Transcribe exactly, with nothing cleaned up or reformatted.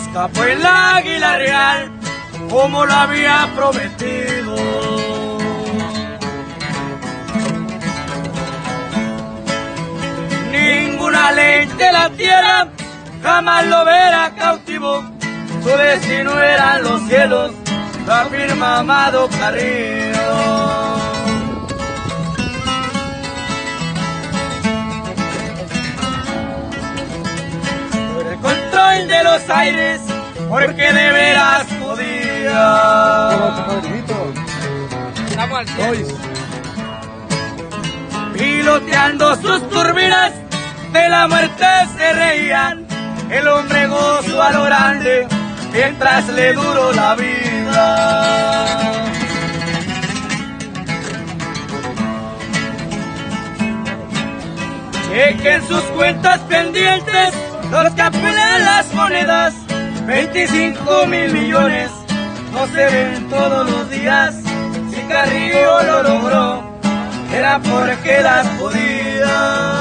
escapó el águila real como lo había prometido. Ninguna ley de la tierra jamás lo verá cautivo, su destino eran los cielos, lo afirma Amado Carrillo. Por el control de los aires, porque de veras podía. Piloteando sus turbinas, de la muerte se reían, el hombre gozó a lo grande, mientras le duró la vida. Chequen sus cuentas pendientes, los que apelan las monedas, veinticinco mil millones, no se ven todos los días. Si Carrillo lo logró, era porque las podía.